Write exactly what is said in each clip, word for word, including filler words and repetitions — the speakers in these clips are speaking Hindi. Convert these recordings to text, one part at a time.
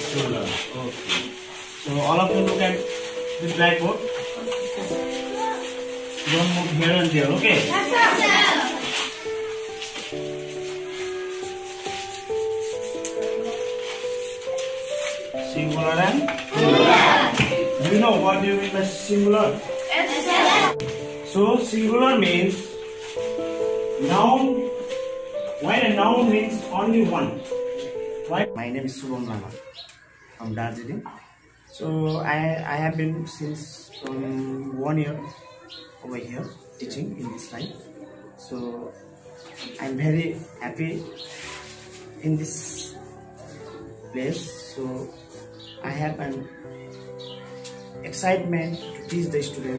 Shoulder. Okay. So all of you look at this blackboard. Don't move here and there. Okay. Singular and plural. Do you know what do you mean by singular? So singular means noun. When a noun means only one. Right? My name is Subham Lama from Darjeeling. So I I have been since um, one year over here teaching in this line. So I'm very happy in this place. So I have an excitement to teach the students.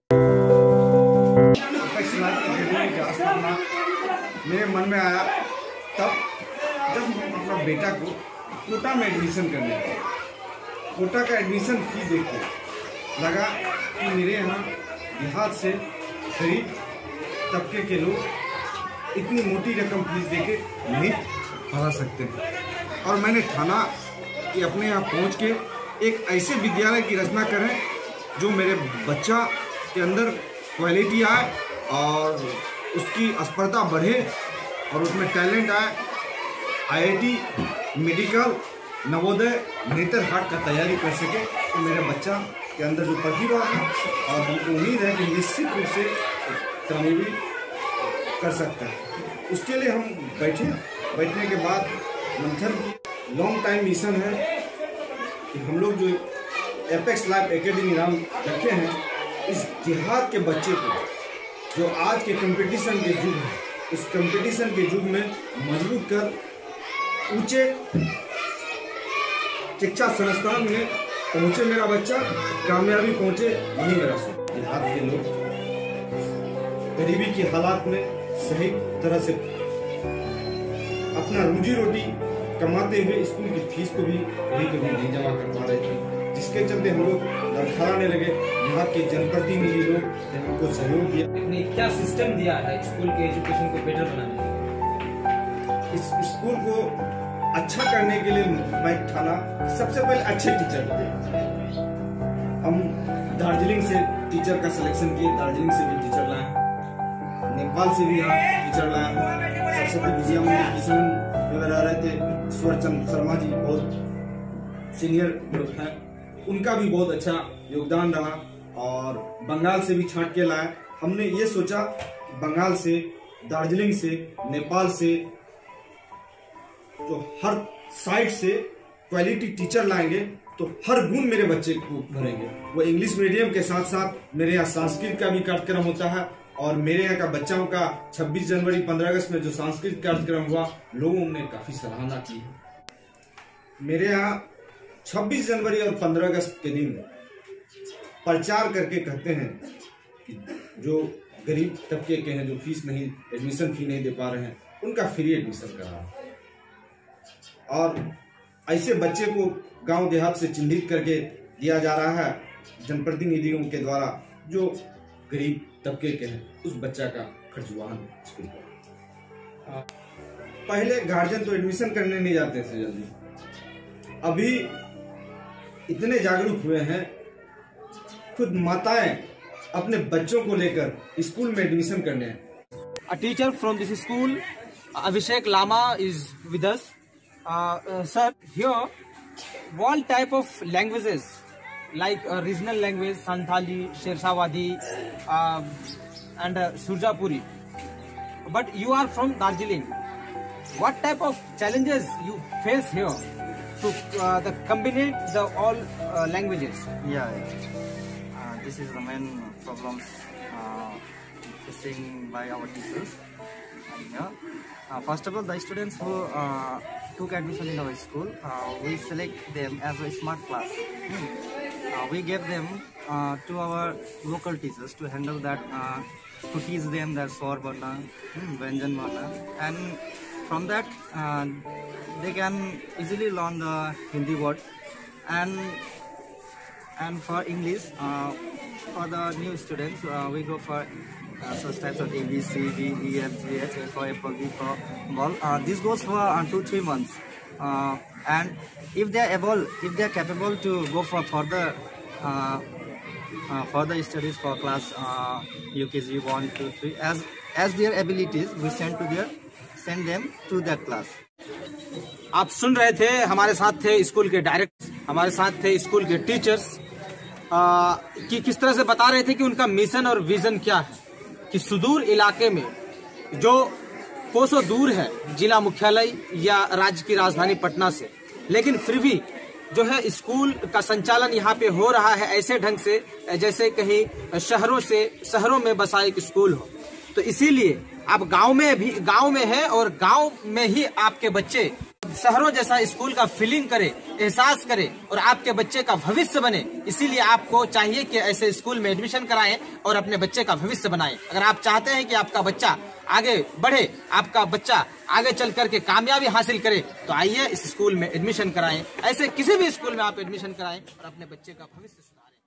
मेरे मन में आया तब जब हम अपना बेटा को कोटा में एडमिशन करने गए। कोटा का एडमिशन फी देख के लगा कि मेरे यहाँ देहात से गरीब तबके के लोग इतनी मोटी रकम फीस देके नहीं पढ़ा सकते हैं। और मैंने ठाना कि अपने यहाँ पहुँच के एक ऐसे विद्यालय की रचना करें जो मेरे बच्चा के अंदर क्वालिटी आए और उसकी स्पर्धा बढ़े और उसमें टैलेंट आए। आईआईटी, मेडिकल, नवोदय, नेतरहाट का तैयारी कर सके तो मेरे बच्चा के अंदर जो प्रतिभा है और हमको उम्मीद है कि निश्चित रूप से कामयाबी कर सकता है। उसके लिए हम बैठे। बैठने के बाद मंथन की लॉन्ग टाइम मिशन है कि हम लोग जो एपेक्स लाइफ एकेडमी नाम रखे हैं, इस देहात के बच्चे को जो आज के कंपटीशन के युग है, उस कंपटीशन के युग में मजबूत कर ऊंचे शिक्षा संस्थान में पहुंचे मेरा बच्चा, कामयाबी पहुंचे, यही मेरा सपना। देहात के लोग गरीबी की हालात में सही तरह से अपना रोजी रोटी कमाते हुए स्कूल की फीस को भी कभी कभी नहीं जमा कर पा रहे थे, जिसके चलते हम लोग लड़खड़ाने लगे। यहाँ के जनप्रतिनिधि लोग ने हमको सहयोग दिया। ने क्या सिस्टम दिया है स्कूल के एजुकेशन को बेटर बनाने के लिए? इस स्कूल को अच्छा करने के लिए मैं ठाना सबसे पहले अच्छे टीचर थे। हम दार्जिलिंग से टीचर का सिलेक्शन किए, दार्जिलिंग से भी टीचर लाए, नेपाल से भी यहाँ टीचर लाए। सरस्वती विद्या मंदिर किशन में रह रहे थे स्वरचंद शर्मा जी, बहुत सीनियर लोग हैं, उनका भी बहुत अच्छा योगदान रहा। और बंगाल से भी छांट के लाए। हमने ये सोचा बंगाल से, दार्जिलिंग से, नेपाल से, तो हर साइड से क्वालिटी टीचर लाएंगे तो हर गुण मेरे बच्चे को भरेंगे। वो इंग्लिश मीडियम के साथ साथ मेरे यहाँ संस्कृत का भी कार्यक्रम होता है और मेरे यहाँ का बच्चों का छब्बीस जनवरी पंद्रह अगस्त में जो सांस्कृतिक कार्यक्रम हुआ, लोगों ने काफी सराहना की है। मेरे यहाँ छब्बीस जनवरी और पंद्रह अगस्त के दिन प्रचार करके कहते हैं कि जो गरीब तबके के हैं, जो फीस नहीं, एडमिशन फी नहीं दे पा रहे हैं, उनका फ्री एडमिशन करा। और ऐसे बच्चे को गांव देहात से चिन्हित करके दिया जा रहा है जनप्रतिनिधियों के द्वारा जो गरीब तबके के हैं, उस बच्चा का खर्च वहन स्कूल का। पहले गार्जियन तो एडमिशन करने नहीं जाते थे जल्दी, अभी इतने जागरूक हुए हैं, खुद माताएं अपने बच्चों को लेकर स्कूल में एडमिशन करने हैं। A teacher from this school, Abhishek Lama, is with us. Uh, uh, sir, here, what type of languages, like uh, regional language, Santhali, Shersawadi, uh, and uh, Surjapuri. But you are from Darjeeling. What type of challenges you face here to uh, the combine the all uh, languages? Yeah, uh, this is the main problems uh, facing by our teachers. And, yeah, uh, first of all, the students who uh, took admission in our school, uh, we select them as a smart class. Hmm. Uh, we gave them uh, to our local teachers to handle that, uh, to teach them that Swar Varna, hmm, Vyanjan Varna, and from that uh, they can easily learn the Hindi word. And and for English, uh, for the new students, uh, we go for uh, such types of A, B, C, D, E, F, G, H, A for apple, B for ball. Uh, this goes for uh, two, three months. Uh, and if they are able, if they are capable to go for further uh, uh, further studies for class uh, U K G one, two, three, as as their abilities, we send to their send them to that class. आप सुन रहे थे, हमारे साथ थे स्कूल के डायरेक्टर, हमारे साथ थे स्कूल के टीचर्स आ, कि किस तरह से बता रहे थे कि उनका मिशन और विजन क्या है कि सुदूर इलाके में जो कोसों दूर है जिला मुख्यालय या राज्य की राजधानी पटना से, लेकिन फिर भी जो है स्कूल का संचालन यहाँ पे हो रहा है ऐसे ढंग से जैसे कहीं शहरों से शहरों में बसा एक स्कूल हो। तो इसीलिए आप गांव में भी गांव में है और गांव में ही आपके बच्चे शहरों जैसा स्कूल का फीलिंग करे, एहसास करे और आपके बच्चे का भविष्य बने। इसीलिए आपको चाहिए कि ऐसे स्कूल में एडमिशन कराएं और अपने बच्चे का भविष्य बनाएं। अगर आप चाहते हैं कि आपका बच्चा आगे बढ़े, आपका बच्चा आगे चल करके कामयाबी हासिल करे, तो आइए इस स्कूल में एडमिशन कराएं। ऐसे किसी भी स्कूल में आप एडमिशन कराएं और अपने बच्चे का भविष्य सुधारें।